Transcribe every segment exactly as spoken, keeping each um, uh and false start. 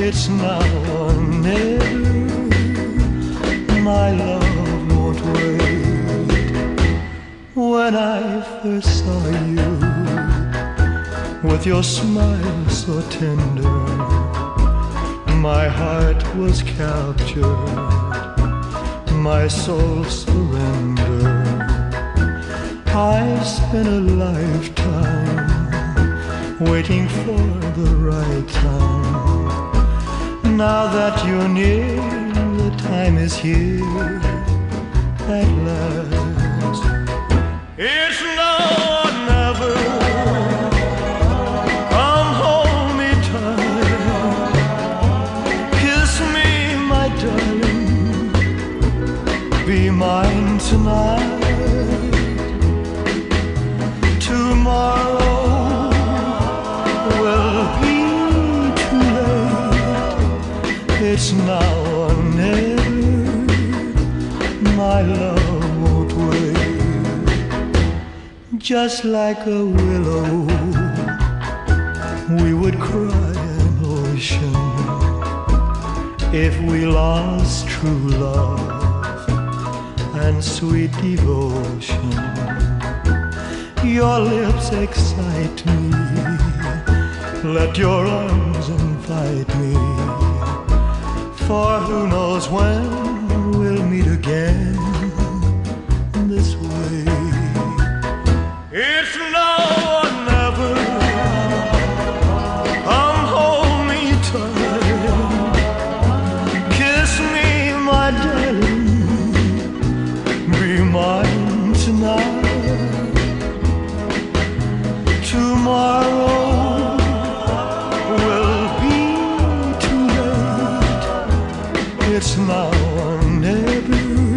It's now or never. My love won't wait. When I first saw you, with your smile so tender, my heart was captured, my soul surrendered. I've spent a lifetime waiting for the right time. Now that you're near, the time is here at last. It's now or never. Come hold me tight, kiss me, my darling, be mine tonight. Tomorrow will be too late. It's now or never. My love won't wait. Just like a willow, we would cry an ocean if we lost true love and sweet devotion. Your lips excite me, let your arms invite me, for who knows when we'll meet again this way. It's now or never. Come hold me tight, kiss me, my darling, be mine tonight. Tomorrow will be too late. It's now or never.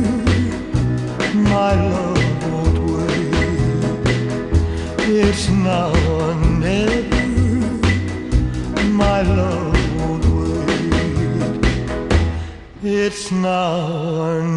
My love won't wait. It's now or never. My love won't wait. It's now or never.